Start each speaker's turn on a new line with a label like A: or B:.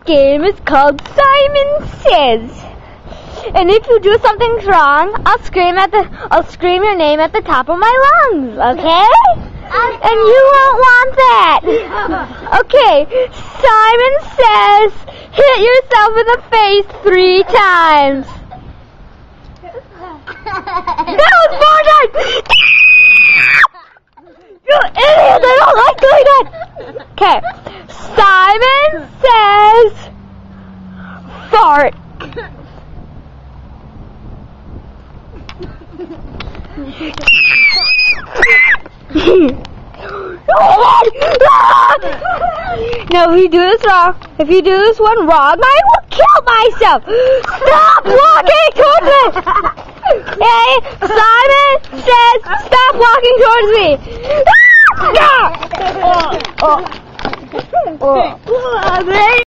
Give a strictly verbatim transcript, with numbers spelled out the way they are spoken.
A: game is called Simon Says. And if you do something wrong, I'll scream at the I'll scream your name at the top of my lungs, okay? And you won't want that. Okay, Simon Says, hit yourself in the face three times. That was four times! You idiot! I don't like doing that! Okay, Simon Says, fart. Now if you do this wrong, if you do this one wrong, I will kill myself. Stop walking towards me. Hey, Simon Says, stop walking towards me. Stop! Oh. Oh. Oh.